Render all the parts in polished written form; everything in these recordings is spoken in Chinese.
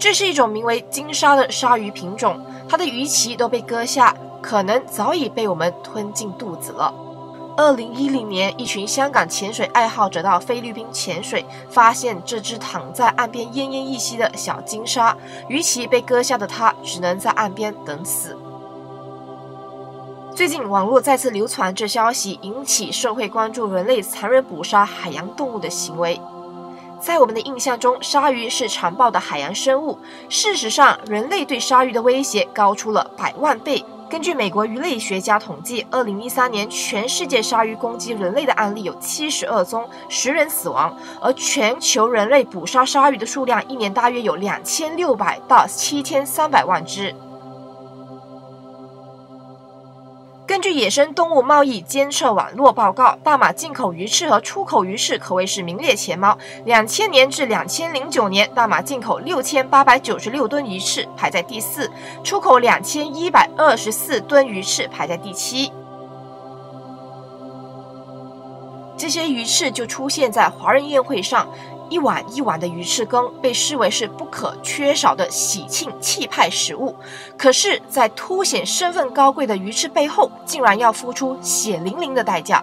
这是一种名为金鲨的鲨鱼品种，它的鱼鳍都被割下，可能早已被我们吞进肚子了。2010年，一群香港潜水爱好者到菲律宾潜水，发现这只躺在岸边奄奄一息的小金鲨，鱼鳍被割下的它只能在岸边等死。最近网络再次流传这消息，引起社会关注人类残忍捕杀海洋动物的行为。在我们的印象中，鲨鱼是残暴的海洋生物，事实上，人类对鲨鱼的威胁高出了100万倍。根据美国鱼类学家统计，2013年全世界鲨鱼攻击人类的案例有72宗，10人死亡，而全球人类捕杀鲨鱼的数量一年大约有2600到7300万只。根据野生动物贸易监测网络报告，大马进口鱼翅和出口鱼翅可谓是名列前茅。2000年至2009年，大马进口6896吨鱼翅，排在第4；出口2124吨鱼翅，排在第7。这些鱼翅就出现在华人宴会上，一碗一碗的鱼翅羹被视为是不可缺少的喜庆气派食物。可是，在凸显身份高贵的鱼翅背后，竟然要付出血淋淋的代价。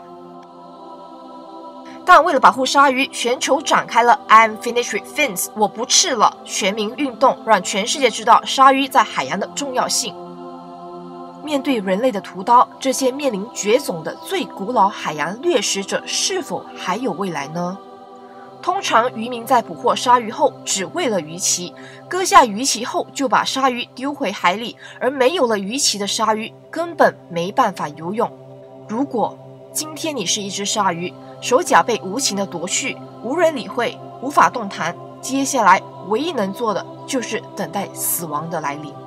但为了保护鲨鱼，全球展开了 I'm finished with fins 我不吃了全民运动，让全世界知道鲨鱼在海洋的重要性。面对人类的屠刀，这些面临绝种的最古老海洋掠食者是否还有未来呢？通常渔民在捕获鲨鱼后，只为了鱼鳍，割下鱼鳍后就把鲨鱼丢回海里，而没有了鱼鳍的鲨鱼根本没办法游泳。如果今天你是一只鲨鱼，手脚被无情的夺去，无人理会，无法动弹，接下来唯一能做的就是等待死亡的来临。